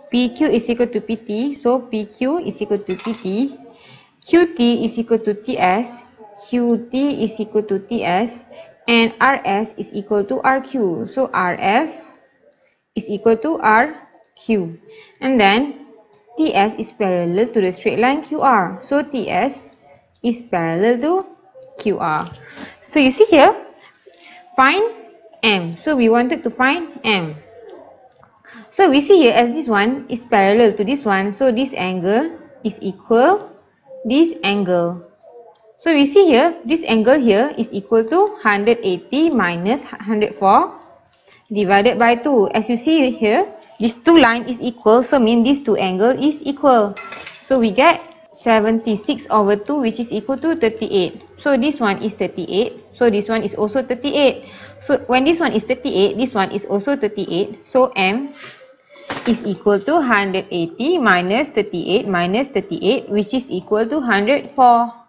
PQ is equal to PT. So PQ is equal to PT. QT is equal to TS. QT is equal to TS. And RS is equal to RQ. So RS is equal to RQ. And then TS is parallel to the straight line QR. So TS is parallel to QR. So you see here, find M. So we wanted to find M. So we see here as this one is parallel to this one. So this angle is equal this angle. So we see here, this angle here is equal to 180 minus 104 divided by 2. As you see here, these two lines is equal. So mean these two angle is equal. So we get 76 over 2, which is equal to 38. So this one is 38. So this one is also 38. So when this one is 38, this one is also 38. So M is equal to 180 minus 38 minus 38, which is equal to 104.